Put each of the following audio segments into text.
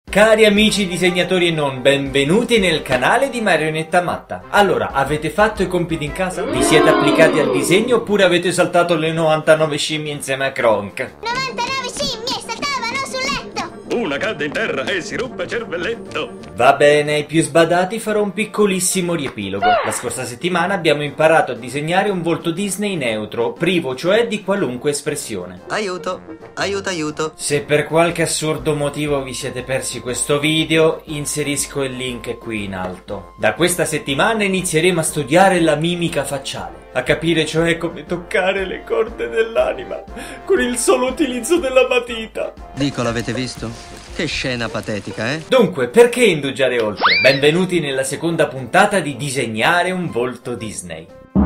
Cari amici disegnatori e non, benvenuti nel canale di Marionetta Matta. Allora, avete fatto i compiti in casa? Vi siete applicati al disegno oppure avete saltato le 99 scimmie insieme a Kronk? 99 scimmie saltavano sul letto! Una cadde in terra e si ruppe cervelletto. Va bene, ai più sbadati farò un piccolissimo riepilogo. La scorsa settimana abbiamo imparato a disegnare un volto Disney neutro, privo cioè di qualunque espressione. Aiuto, aiuto, aiuto. Se per qualche assurdo motivo vi siete persi questo video, inserisco il link qui in alto. Da questa settimana inizieremo a studiare la mimica facciale, a capire cioè come toccare le corde dell'anima con il solo utilizzo della matita. Dico, l'avete visto? Che scena patetica, eh? Dunque, perché indugiare oltre? Benvenuti nella seconda puntata di Disegnare un volto Disney.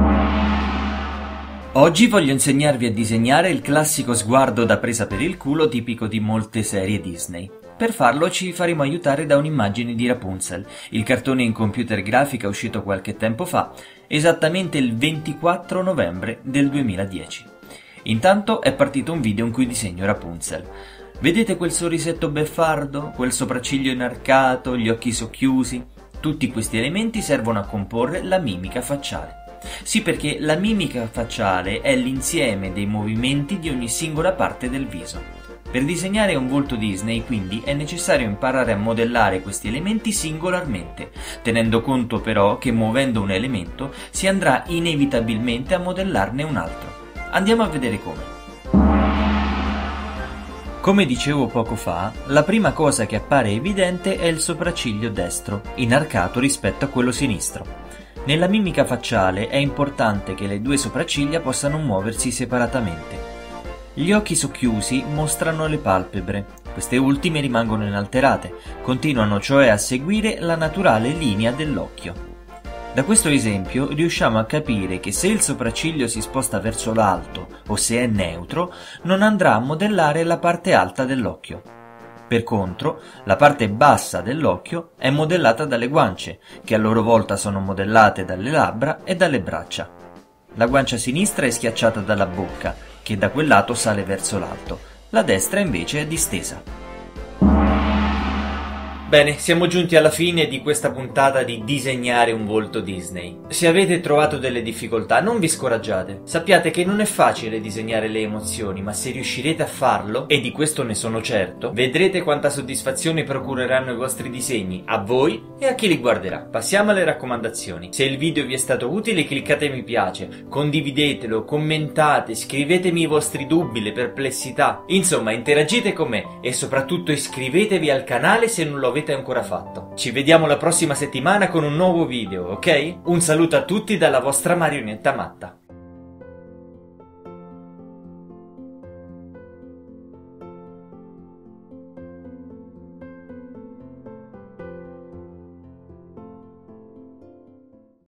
Oggi voglio insegnarvi a disegnare il classico sguardo da presa per il culo tipico di molte serie Disney. Per farlo ci faremo aiutare da un'immagine di Rapunzel, il cartone in computer grafica uscito qualche tempo fa, esattamente il 24 novembre del 2010. Intanto è partito un video in cui disegno Rapunzel. Vedete quel sorrisetto beffardo, quel sopracciglio inarcato, gli occhi socchiusi? Tutti questi elementi servono a comporre la mimica facciale. Sì, perché la mimica facciale è l'insieme dei movimenti di ogni singola parte del viso. Per disegnare un volto Disney, quindi, è necessario imparare a modellare questi elementi singolarmente, tenendo conto però che muovendo un elemento si andrà inevitabilmente a modellarne un altro. Andiamo a vedere come. Come dicevo poco fa, la prima cosa che appare evidente è il sopracciglio destro, inarcato rispetto a quello sinistro. Nella mimica facciale è importante che le due sopracciglia possano muoversi separatamente. Gli occhi socchiusi mostrano le palpebre, queste ultime rimangono inalterate, continuano cioè a seguire la naturale linea dell'occhio. Da questo esempio riusciamo a capire che se il sopracciglio si sposta verso l'alto o se è neutro, non andrà a modellare la parte alta dell'occhio. Per contro, la parte bassa dell'occhio è modellata dalle guance, che a loro volta sono modellate dalle labbra e dalle braccia. La guancia sinistra è schiacciata dalla bocca, che da quel lato sale verso l'alto, la destra invece è distesa. Bene, siamo giunti alla fine di questa puntata di Disegnare un volto Disney. Se avete trovato delle difficoltà, non vi scoraggiate. Sappiate che non è facile disegnare le emozioni, ma se riuscirete a farlo, e di questo ne sono certo, vedrete quanta soddisfazione procureranno i vostri disegni, a voi e a chi li guarderà. Passiamo alle raccomandazioni. Se il video vi è stato utile, cliccate mi piace, condividetelo, commentate, scrivetemi i vostri dubbi, le perplessità. Insomma, interagite con me e soprattutto iscrivetevi al canale se non lo avete ancora fatto. Ci vediamo la prossima settimana con un nuovo video, ok? Un saluto a tutti dalla vostra Marionetta Matta.